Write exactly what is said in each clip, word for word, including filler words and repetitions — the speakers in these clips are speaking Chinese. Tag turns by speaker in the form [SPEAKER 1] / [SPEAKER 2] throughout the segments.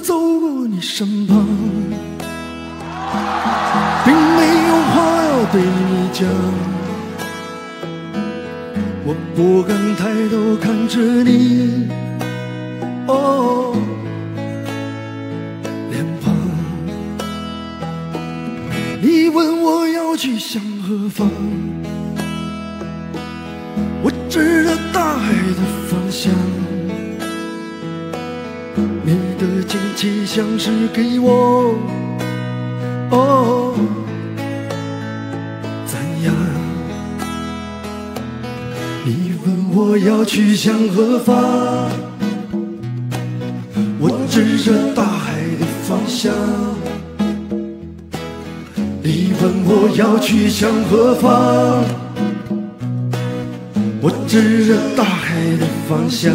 [SPEAKER 1] 走过你身旁，并没有话要对你讲。我不敢抬头看着你，哦，脸庞。你问我要去向何方，我指着大海的方向。你的惊奇像是给我，哦，赞扬。你问我要去向何方，我指着大海的方向。你问我要去向何方，我指着大海的方向。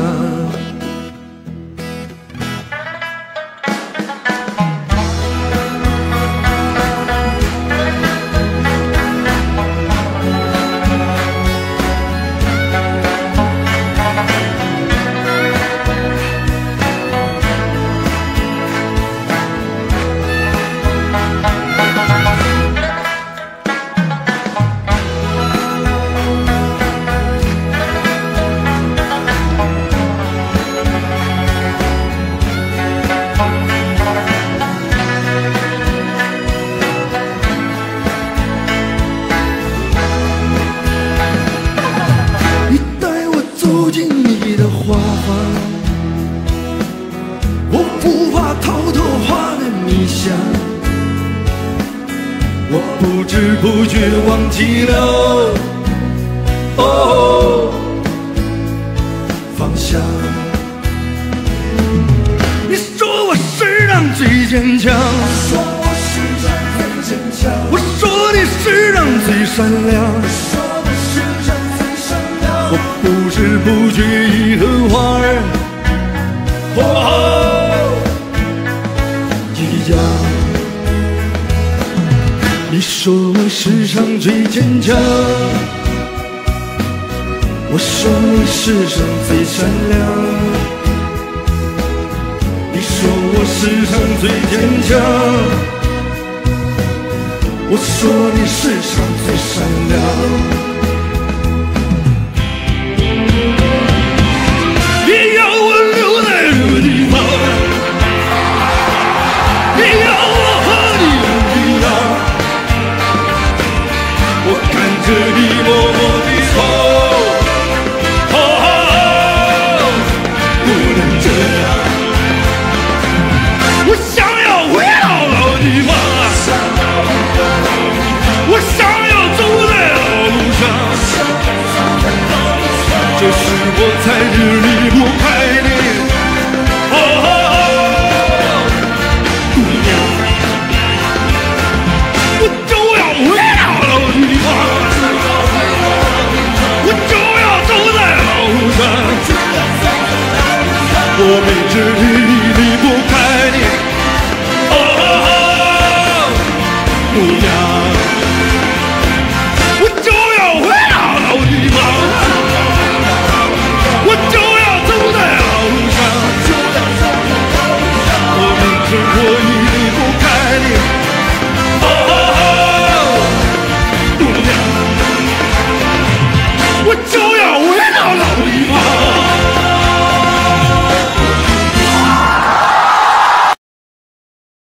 [SPEAKER 1] 走进你的花房，我不怕偷偷花的迷香，我不知不觉忘记了，哦，方向。你说我世上最坚强，说我世上最坚强，我说你世上最善良。我不知不觉已和花儿，哦，一样。你说我世上最坚强，我说你世上最善良。你说我世上最坚强，我说你世上最善良。这你默默地走，哦，不能这样。我想要回到老地方，我想要走在老路上，这是我在这离不开的，哦，姑娘，我就要回到老地方。我没知你